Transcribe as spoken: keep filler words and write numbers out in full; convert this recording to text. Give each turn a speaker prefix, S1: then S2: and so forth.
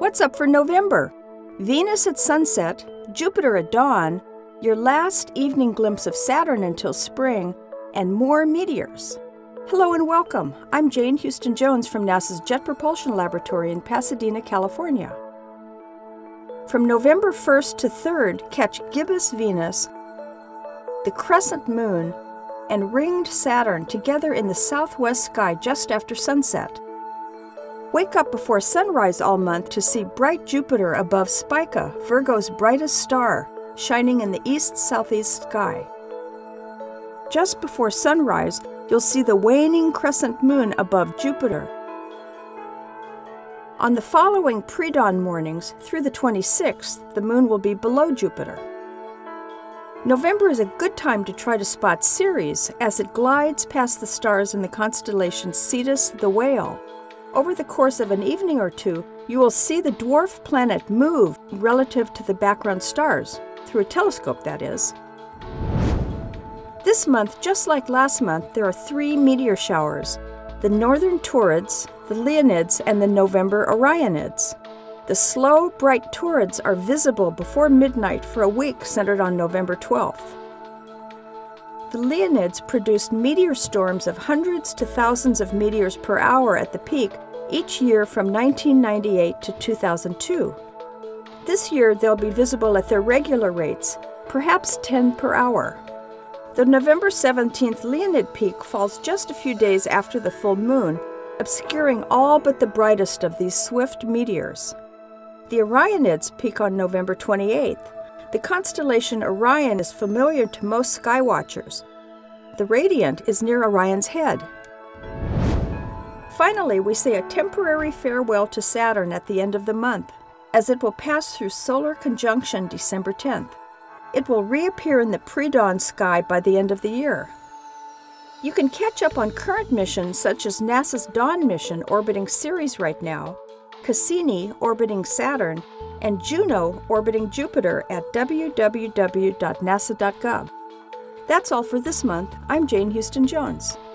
S1: What's up for November? Venus at sunset, Jupiter at dawn, your last evening glimpse of Saturn until spring, and more meteors. Hello and welcome. I'm Jane Houston Jones from NASA's Jet Propulsion Laboratory in Pasadena, California. From November first to third, catch gibbous Venus, the crescent moon, and ringed Saturn together in the southwest sky just after sunset. Wake up before sunrise all month to see bright Jupiter above Spica, Virgo's brightest star, shining in the east-southeast sky. Just before sunrise, you'll see the waning crescent moon above Jupiter. On the following pre-dawn mornings, through the twenty-sixth, the moon will be below Jupiter. November is a good time to try to spot Ceres as it glides past the stars in the constellation Cetus the Whale. Over the course of an evening or two, you will see the dwarf planet move relative to the background stars, through a telescope that is. This month, just like last month, there are three meteor showers: the Northern Taurids, the Leonids, and the November Orionids. The slow, bright Taurids are visible before midnight for a week centered on November twelfth. The Leonids produced meteor storms of hundreds to thousands of meteors per hour at the peak each year from nineteen ninety-eight to two thousand two. This year they'll be visible at their regular rates, perhaps ten per hour. The November seventeenth Leonid peak falls just a few days after the full moon, obscuring all but the brightest of these swift meteors. The Orionids peak on November twenty-eighth. The constellation Orion is familiar to most skywatchers. The radiant is near Orion's head. Finally, we say a temporary farewell to Saturn at the end of the month, as it will pass through solar conjunction December tenth. It will reappear in the pre-dawn sky by the end of the year. You can catch up on current missions such as NASA's Dawn mission orbiting Ceres right now, Cassini orbiting Saturn, and Juno orbiting Jupiter at w w w dot nasa dot gov. That's all for this month. I'm Jane Houston Jones.